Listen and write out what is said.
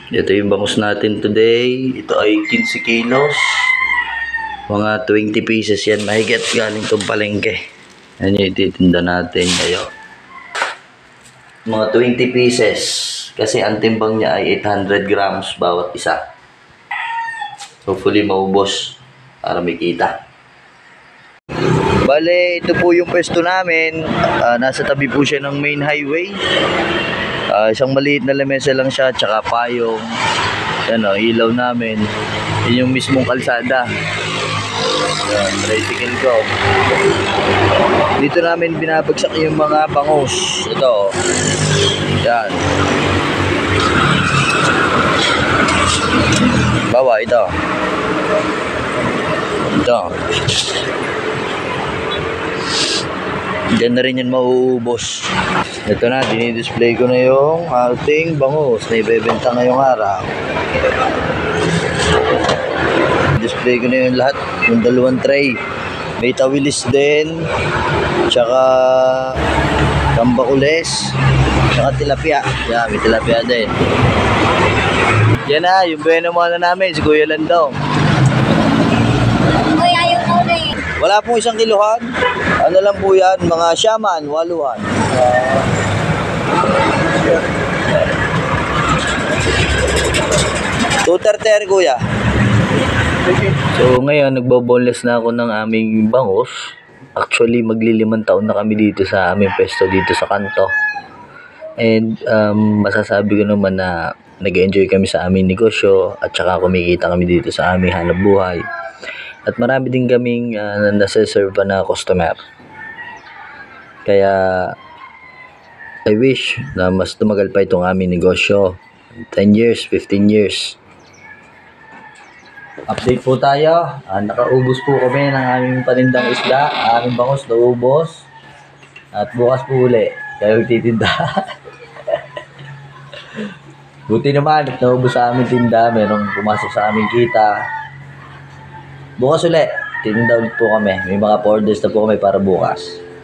Ito yung bangus natin today. Ito ay 15 kilos. Mga 20 pieces yan. Mahigit galing itong palengke. Yan yung ititinda natin ngayon. Mga 20 pieces. Kasi ang timbang niya ay 800 grams bawat isa. Hopefully maubos para may kita. Bale, ito po yung pwesto namin. Nasa tabi po siya ng main highway. Isang maliit na lamesa lang siya, tsaka payong. Yan o, ilaw namin. Yun yung mismong kalsada. Yan, tricycle ko. Dito namin binabagsak yung mga bangus. Ito. Yan. Bawa, ito. Ito. Diyan na rin yan mauubos. Ito na, dinidisplay ko na yung ating bangus na ibebenta ngayong araw. Display ko na yung lahat, yung dalawang tray. May tawilis din, tsaka tambakules, tsaka tilapia. Yan, may tilapia din. Yan na, yung bueno muna namin, si Kuya Landong. Wala pong 1 kilohan. Ano lang po yan, mga shaman, waluhan. 230 kuya. So ngayon, nagbo-boneless na ako ng aming bangus. Actually, magli5 taon na kami dito sa aming pesto dito sa kanto. And masasabi ko naman na nag-enjoy kami sa aming negosyo at saka kumikita kami dito sa aming hanap buhay. At marami din kaming nasa-serve pa na customer. Kaya I wish na mas tumagal pa itong aming negosyo. 10 years, 15 years. Update po tayo. Nakaubos po kami ng aming panindang isda. Aming bangus naubos. At bukas po uli. Kaya titinda. Buti naman at naubos sa aming tinda. Merong pumasok sa aming kita. Bukas ulit, titinda ulit po kami. May mga orders na po kami para bukas.